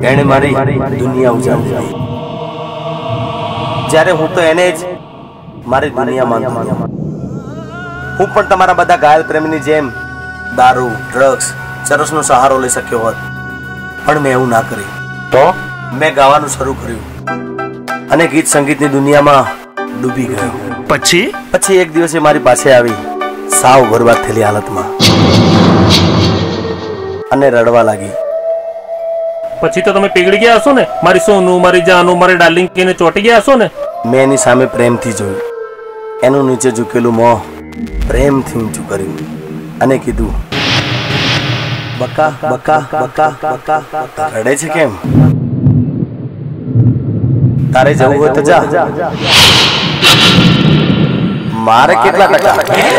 एणे मारी दुनिया उजाड़ी दी। જ્યારે હું તો એને જ મારી દુનિયા માનતો હતો। હું પણ તમારા બધા ઘાયલ પ્રેમીની જેમ દારૂ, ડ્રગ્સ, ચરસનો સહારો લઈ શક્યો હોત, પણ મેં એવું ના કર્યું। તો મેં ગાવાનું શરૂ કર્યું અને ગીત સંગીતની દુનિયામાં ડૂબી ગયો। પછી એક દિવસે મારી પાસે આવી સાવ બરબાદ થયેલી હાલતમાં અને રડવા લાગી। પછી તો તમે પીગળી ગયા હશો ને? મારી સોનું, મારી જાનું, મારી ડાર્લિંગ કહીને ચોંટી ગયા હશો ને? મેં એની સામે પ્રેમથી જોયું। એનું નીચે ઝૂકેલું મોં પ્રેમથી ઊંચું કર્યું અને કીધું, બકા બકા બકા બકા બકા। રડે છે કેમ? તારે જવું હોય તો જા। મારે કેટલા ટકા?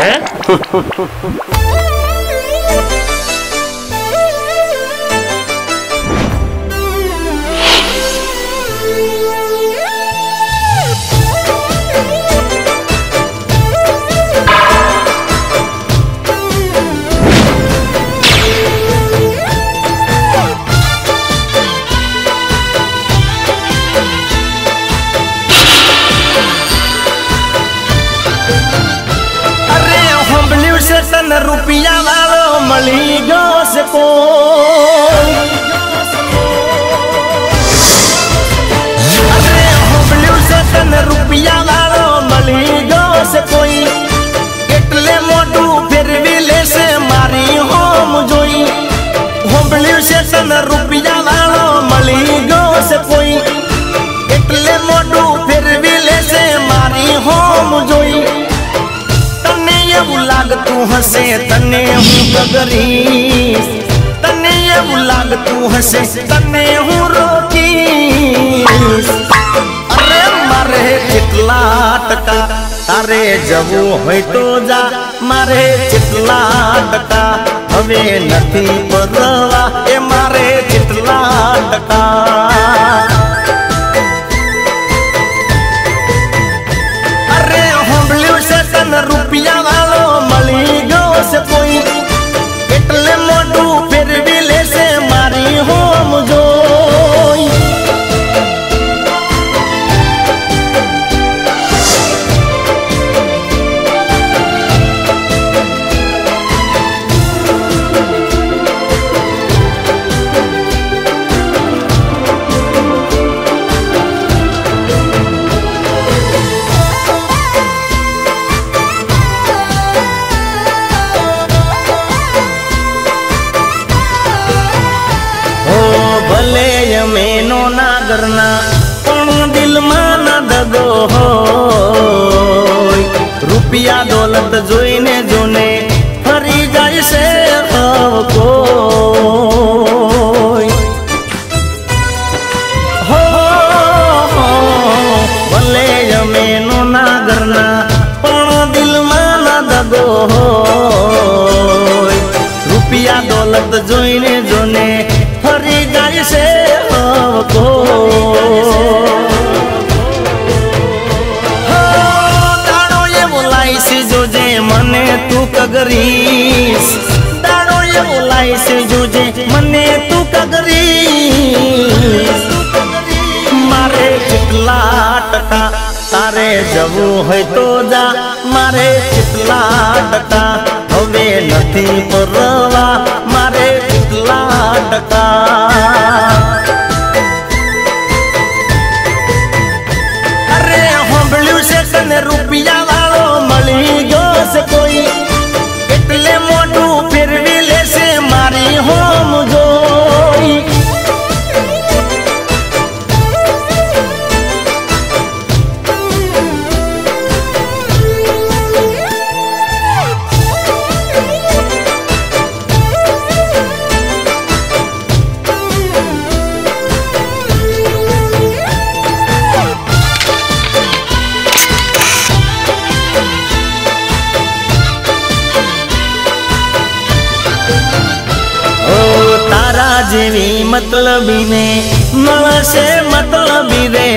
रुपया वालो मली गो से को रुपया वालो मली गो से कोई एटले मोटू फिर भी ले से मारी होम जोई। होबलियो से तन रुपया वालो मली गो से कोई एटले मोटू फिर भी ले से मारी होम जोई। लागतू हसे तने हूँ गगरीस, तने लागतू हसे तने हूँ रोकीस। अरे मारे चितला टका तारे जवू होय तो जा, मारे चितला टका हवे नथी परवा ए मारे चितला टका। अरे होबलियो से तन रुपया वालो मली गो से कोई एटले मोटू फिर भी ले से मारी होम जोई। मेनो ना करना पण दिल में ना दगो हो। रुपया दौलत जोईने जोने फरी जाय से कोई हो। भले मेनो ना करना पण दिल में ना दगो हो। रुपया दौलत जोईने जोने फरी जाय से दाड़ो ये बोलाई से जो जे मने तू कगरीस। दाड़ो ये बोलाई से जो जे मने तू कगरीस। मारे चितला टका तारे जवू है तो जा, मारे चितला टका हवे नथी परवा मारे चितला टका। रुपया वालो मली गो से कोई एटले मोटू फिर भी ले से मारी होम जोई। जेवी मतलबी ने नलसे मतलबी रे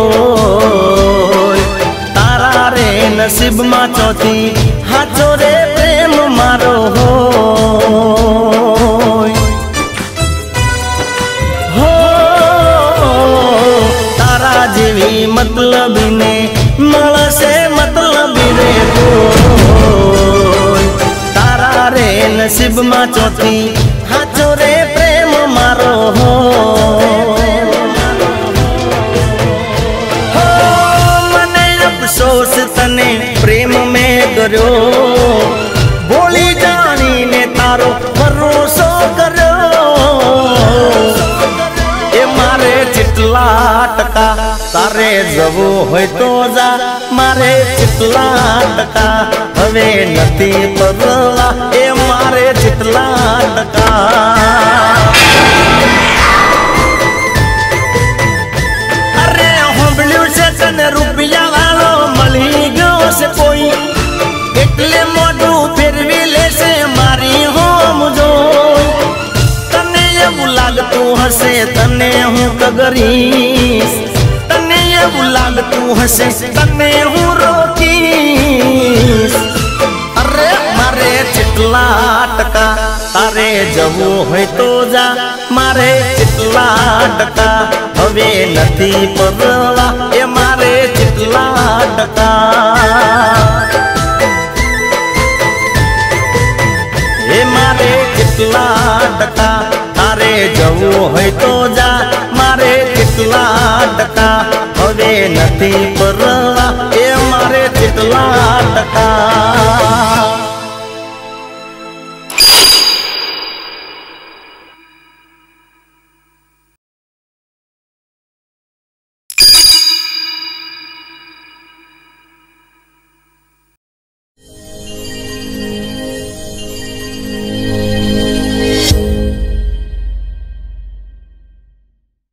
कोई तारा रे नसीब मा चौथी हाचो रे प्रेम मारो हो। हो મળશે મતલબી રે કોઈ તારા રે નસીબમાં ચોથી હાચો રે પ્રેમ મારો હો મને અફસોસ તને પ્રેમ મેં કર્યો બોલી જાણીને તારો ભરોસો કર્યો એ મારે જેટલા ટકા તારે જવું હોય તો જા મારે જેટલા ટકા હવે નથી પરવા એ મારે જેટલા ટકા અરે હોંભળ્યું છે તને રૂપિયા વાળો મળી ગયો છે કોઈ એટલે મોઢું ફેરવી લેશે મારી હોમ જોઈ તને એવું લાગતું હશે તને હું કગરીશ તને એવું લાગતું હશે તને હું રોકીશ અરે મારે જેટલા ટકા તારે જવું હોય તો જા મારે જેટલા ટકા હવે નથી પરવા એ મારે જેટલા ટકા એ મારે જેટલા ટકા તારે જવું હોય તો જા મારે જેટલા ટકા હવે નથી પરવા એ મારે જેટલા ટકા